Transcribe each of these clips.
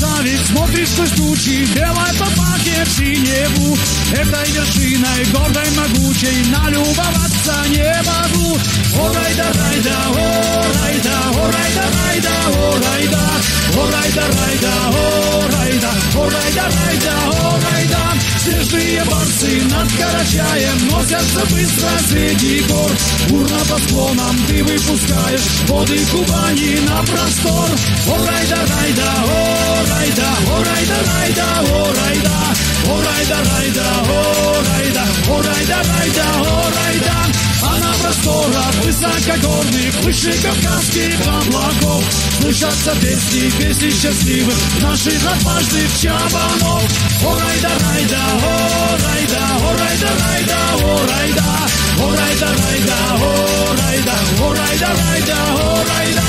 красавец, смотришь сквозь тучи, белой папахе в синеву. Этой вершиной гордой могучей налюбоваться не могу. О, райда, райда, о, райда, о, райда, райда, о, райда, о, райда, райда, о, райда, о, райда, райда, о, райда. Снежные барсы над Карачаем носятся быстро среди гор. Бурно по склонам ты выпускаешь воды Кубани на простор. О, райда, райда, о, райда, о, райда, райда, о, райда, о, райда, райда, о, райда, о, райда, райда, о, райда. А на просторах высокогорных, выше кавказских облаков слышатся песни, песни счастливых наших отважных чабанов. О, райда, райда, о, райда, о, райда, райда, о, райда, о, райда, райда, о, райда, о, райда, райда, о, райда.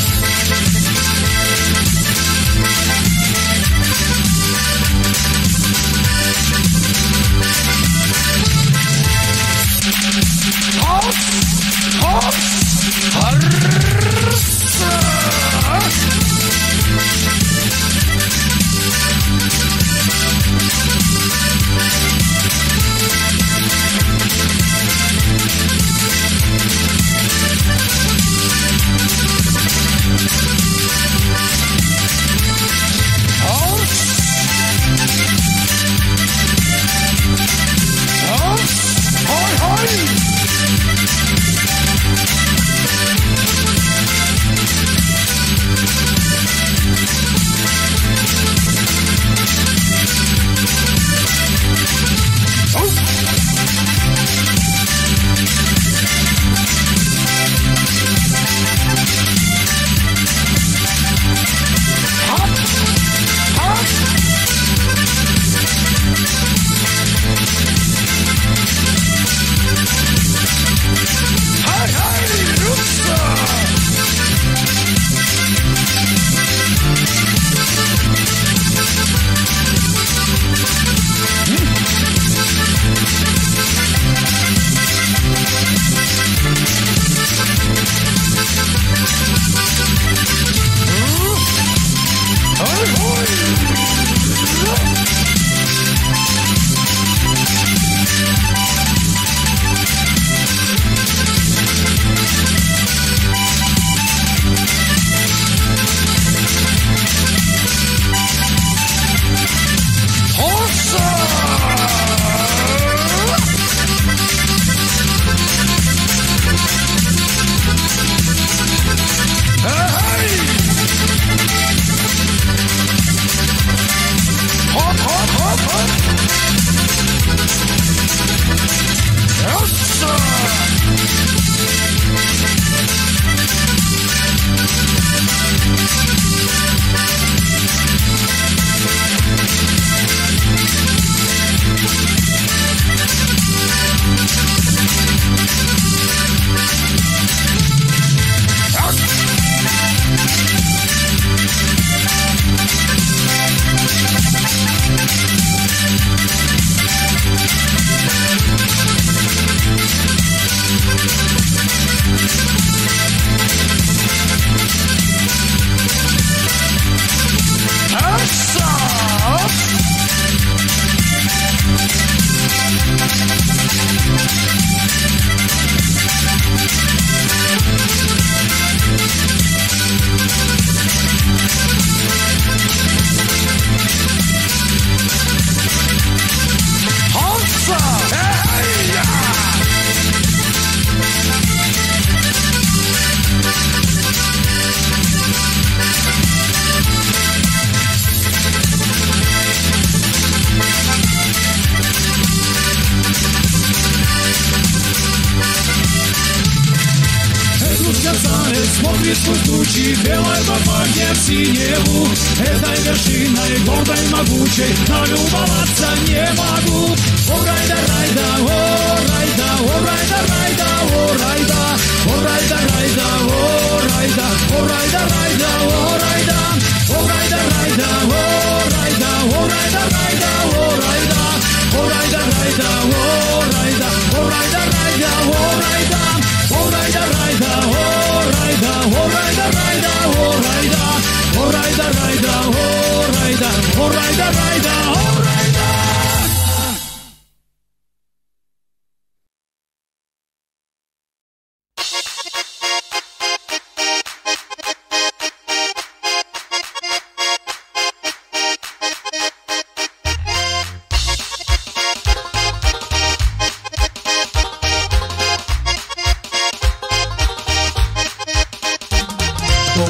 Смотрит сквозь тучи, белой папахе в синеву. Этой вершиной гордой могучей налюбоваться не могу. О, райда, райда, о, райда, о, райда, райда, о, райда, о, райда, райда, о, райда, о, райда, райда, о, райда, о, райда, райда, о, райда, о, райда, райда, о, райда, о, райда, райда, о, райда, о, райда, райда, о, райда, о, райда, райда, о, райда, о, райда, райда, о, райда, о, райда, райда, о, райда.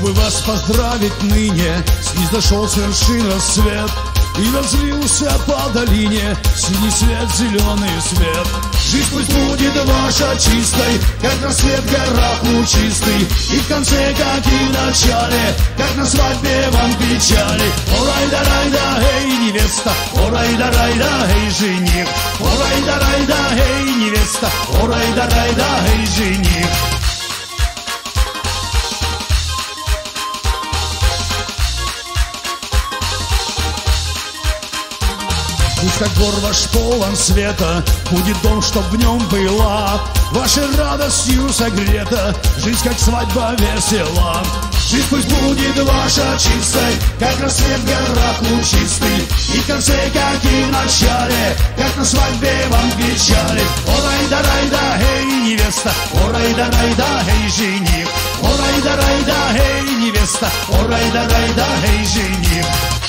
чтобы вас поздравить ныне, снизошел с вершин рассвет и разлился по долине синий свет, зеленый свет. Жизнь пусть будет ваша чистой, как рассвет в горах лучистый, и в конце, как и в начале, как на свадьбе вам печали. Орай-да-рай-да, эй, невеста, орай-да-рай-да, эй, жених, орай-да-рай-да, эй, невеста, орай-да-рай-да, эй, жених. Пусть как двор ваш полон света, будет дом, чтоб в нем была вашей радостью согрета, жизнь как свадьба весела. Жизнь пусть будет ваша чистой, как рассвет в горах лучистый, и в конце, как и в начале, как на свадьбе вам печали. Орай-да-рай-да, эй, невеста, орай-да-рай-да, эй, жених, орай-да-рай-да, эй, невеста, орай-да-рай-да, эй, жених.